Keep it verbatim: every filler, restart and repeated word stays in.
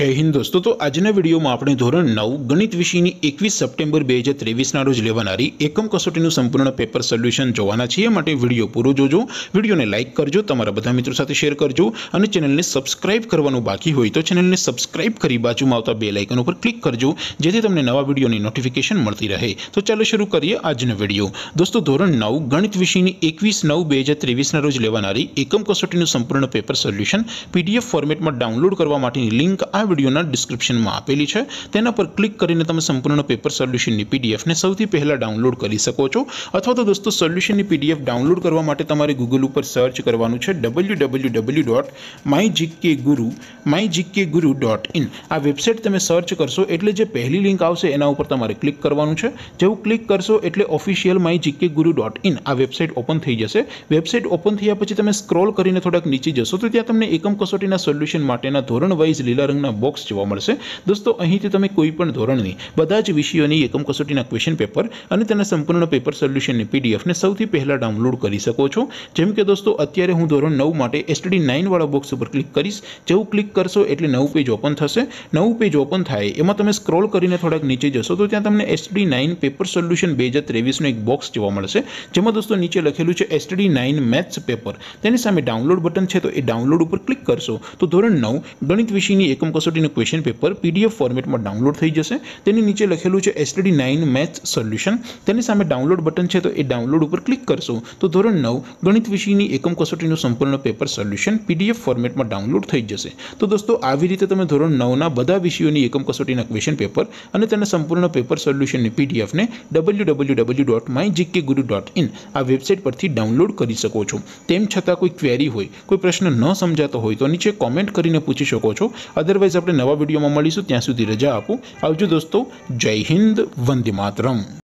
जय हिंद दोस्तों। तो आजना विडियो में આપણે ધોરણ નવ ગણિત વિષયની એકવીસ સપ્ટેમ્બર બે હજાર ત્રેવીસ ના રોજ લેવાનારી એકમ કસોટીનું સંપૂર્ણ પેપર સોલ્યુશન જોવાના છીએ। માટે વિડિયો પૂરો જોજો, વિડિયોને લાઈક કરજો, તમારા બધા મિત્રો સાથે શેર કરજો અને ચેનલને સબસ્ક્રાઇબ કરવાનું બાકી હોય તો ચેનલને સબસ્ક્રાઇબ કરી બાજુમાં આવતા બેલ આઇકન ઉપર ક્લિક કરજો જેથી તમને નવા વિડિયોની નોટિફિકેશન મળતી રહે। તો ચાલો શરૂ કરીએ આજનો વિડિયો। દોસ્તો ધોરણ નવ ગણિત વિષયની એકવીસ નવ બે હજાર ત્રેવીસ ના રોજ લેવાનારી એકમ કસોટીનું સંપૂર્ણ પેપર સોલ્યુશન પીડીએફ ફોર્મેટમાં ડાઉનલોડ કરવા માટેની લિંક આ વિડિયોના ડિસ્ક્રિપ્શનમાં આપેલી છે। તેના પર ક્લિક કરીને તમે સંપૂર્ણ પેપર સોલ્યુશનની પીડીએફ ને સૌથી પહેલા ડાઉનલોડ કરી શકો છો। અથવા તો દોસ્તો સોલ્યુશનની પીડીએફ ડાઉનલોડ કરવા માટે તમારે ગૂગલ ઉપર સર્ચ કરવાનું છે W W W dot my GK guru my GK guru dot in. આ વેબસાઇટ તમે સર્ચ કરશો એટલે જે પહેલી લિંક આવશે એના ઉપર તમારે ક્લિક કરવાનું છે। જેવું ક્લિક કરશો એટલે official my GK guru dot in આ વેબસાઇટ ઓપન થઈ જશે। વેબસાઇટ ઓપન થયા પછી તમે સ્ક્રોલ કરીને થોડાક નીચે જશો તો ત્યાં તમને એકમ કસોટીના સોલ્યુશન માટેના ધોરણ વાઇઝ લીલા રંગના બોક્સ જોવા મળશે। દોસ્તો અહીંથી તમે કોઈ પણ ધોરણની બધા જ વિષયોની એકમ કસોટીના ક્વેશ્ચન પેપર અને તેના સંપૂર્ણ પેપર સોલ્યુશનની પીડીએફ ને સૌથી પહેલા ડાઉનલોડ કરી શકો છો। જેમ કે દોસ્તો અત્યારે હું ધોરણ નવ માટે એસટીડી નાઇન વાળા બોક્સ ઉપર ક્લિક કરીશ। જેવું ક્લિક કરશો એટલે નવું પેજ ઓપન થશે। નવું પેજ ઓપન થાય એમાં તમે સ્ક્રોલ કરીને થોડાક નીચે જશો તો ત્યાં તમને એસટીડી નાઇન પેપર સોલ્યુશન બે હજાર ત્રેવીસનું એક બોક્સ જોવા મળશે જેમાં દોસ્તો નીચે લખેલું છે એસટીડી નાઇન મેથ્સ પેપર। તેની સામે ડાઉનલોડ બટન છે તો એ ડાઉનલોડ ઉપર ક્લિક કરશો તો ધોરણ નવ ગણિત વિષયની એકમ કસોટીનું ક્વેશ્ચન પેપર પીડીએફ ફોર્મેટમાં ડાઉનલોડ થઈ જશે। તેની નીચે લખેલું છે એસટીડી નાઇન મેથ્સ સોલ્યુશન। તેની સામે ડાઉનલોડ બટન છે તો એ ડાઉનલોડ ઉપર ક્લિક કરશો તો ધોરણ નવ ગણિત વિષયની એકમ કસોટીનું સંપૂર્ણ પેપર સોલ્યુશન પીડીએફ ફોર્મેટમાં ડાઉનલોડ થઈ જશે। તો દોસ્તો આવી રીતે તમે ધોરણ નવના બધા વિષયોની એકમ કસોટીના ક્વેશ્ચન પેપર અને તેના સંપૂર્ણ પેપર સોલ્યુશનની પીડીએફને W W W dot my GK guru dot in આ વેબસાઇટ પરથી ડાઉનલોડ કરી શકો છો। તેમ છતાં કોઈ ક્વેરી હોય, કોઈ પ્રશ્ન ન સમજાતો હોય તો નીચે કોમેન્ટ કરીને પૂછી શકો છો। અદરવાઇઝ આપણે નવા વિડીયોમાં મળીશું, ત્યાં સુધી રજા આપો। આવજો દોસ્તો, જય હિન્દ, વંદે માતરમ।